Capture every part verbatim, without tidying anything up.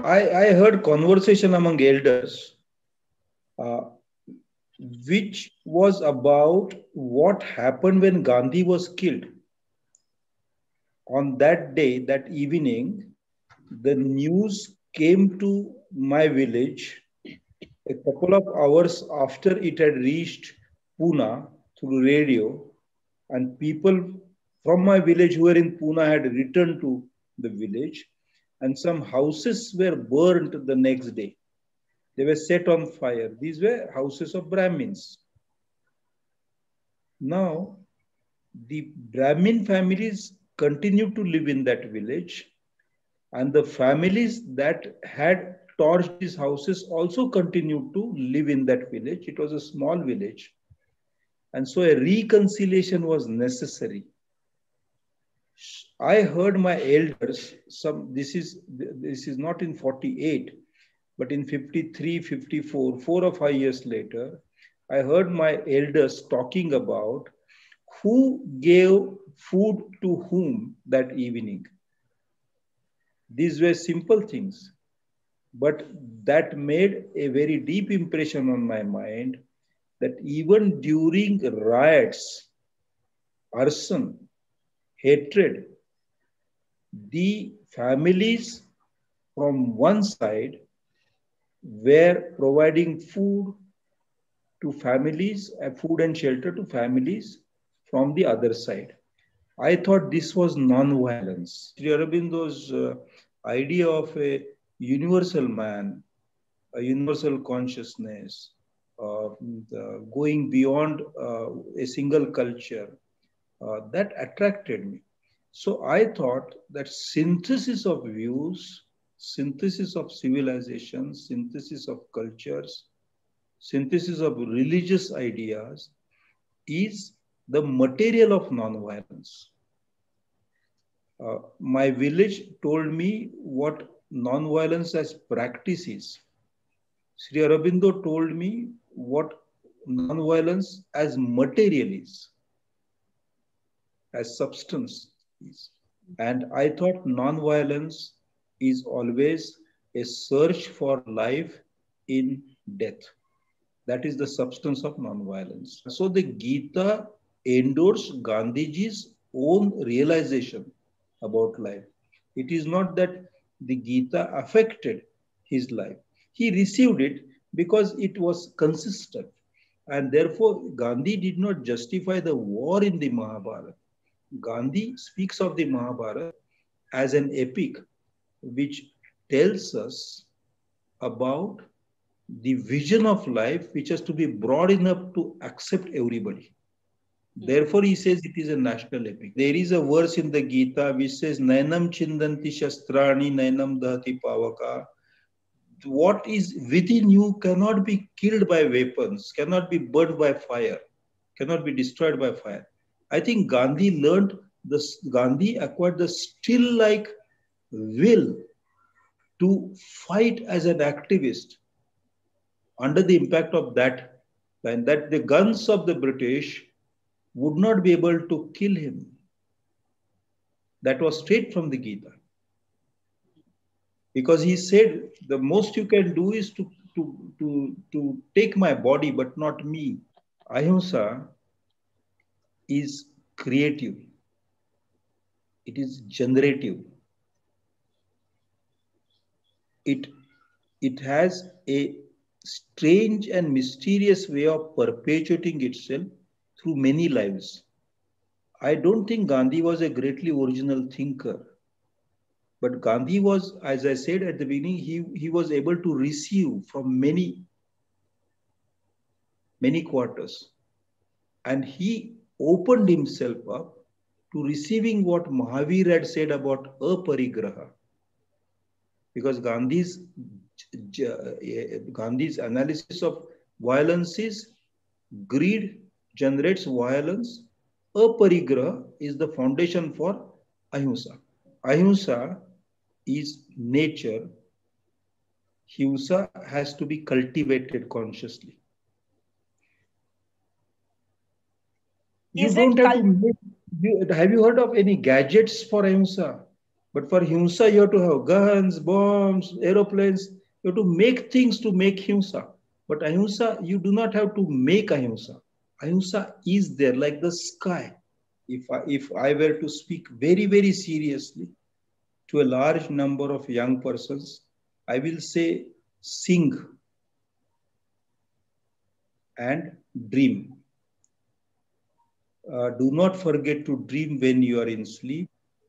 I, I heard conversation among elders, uh, which was about what happened when Gandhi was killed. On that day, that evening, the news came to my village a couple of hours after it had reached Pune through radio, and people from my village who were in Pune had returned to the village, and some houses were burned the next day. They were set on fire. These were houses of Brahmins. Now, the Brahmin families continued to live in that village, and the families that had torched these houses also continued to live in that village. It was a small village. And so a reconciliation was necessary. I heard my elders, some this is this is not in forty-eight, but in fifty-three, fifty-four, four or five years later, I heard my elders talking about who gave food to whom that evening. These were simple things, but that made a very deep impression on my mind that even during riots, arson, hatred, the families from one side were providing food to families, uh, food and shelter to families from the other side. I thought this was non-violence. Sri Aurobindo's uh, idea of a universal man, a universal consciousness, uh, the, going beyond uh, a single culture, uh, that attracted me. So I thought that synthesis of views, synthesis of civilizations, synthesis of cultures, synthesis of religious ideas is the material of non-violence. Uh, my village told me what non-violence as practice is. Sri Aurobindo told me what non-violence as material is, as substance is. And I thought non-violence is always a search for life in death. That is the substance of non-violence. So the Gita endorsed Gandhiji's own realization about life. It is not that the Gita affected his life. He received it because it was consistent. And therefore, Gandhi did not justify the war in the Mahabharata. Gandhi speaks of the Mahabharata as an epic which tells us about the vision of life which has to be broad enough to accept everybody. Therefore, he says it is a national epic. There is a verse in the Gita which says, Nainam chindanti shastrani, nainam dahati pavaka. What is within you cannot be killed by weapons, cannot be burned by fire, cannot be destroyed by fire. I think Gandhi learned this, Gandhi acquired the still-like will to fight as an activist under the impact of that, and that the guns of the British would not be able to kill him. That was straight from the Gita. Because he said, the most you can do is to, to, to, to take my body, but not me. Ahimsa is creative. It is generative. It, it has a strange and mysterious way of perpetuating itself through many lives. I don't think Gandhi was a greatly original thinker. But Gandhi was, as I said at the beginning, he, he was able to receive from many, many quarters. And he opened himself up to receiving what Mahavir had said about aparigraha. Because Gandhi's, Gandhi's analysis of violence is greed generates violence. Aparigraha is the foundation for ahimsa. Ahimsa is nature. Himsa has to be cultivated consciously. You Is don't it have to make, have you heard of any gadgets for ahimsa? But for Himsa, you have to have guns, bombs, aeroplanes. You have to make things to make Himsa. But Ahimsa, you do not have to make Ahimsa. Ahimsa is there like the sky. If I, if I were to speak very, very seriously to a large number of young persons, I will say sing and dream. Uh, do not forget to dream when you are in sleep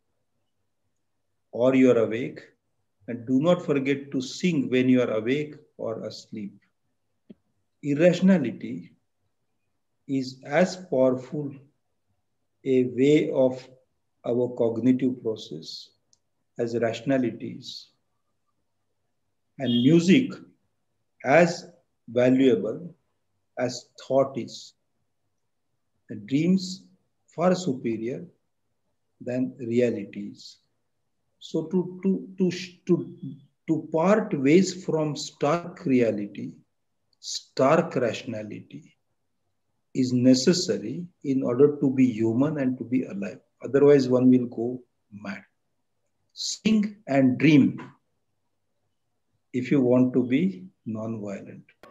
or you are awake. And do not forget to sing when you are awake or asleep. Irrationality is as powerful a way of our cognitive process as rationality is. And music as valuable as thought is. And dreams far superior than realities. So to, to, to, to, to part ways from stark reality, stark rationality is necessary in order to be human and to be alive. Otherwise, one will go mad. Sing and dream if you want to be non-violent.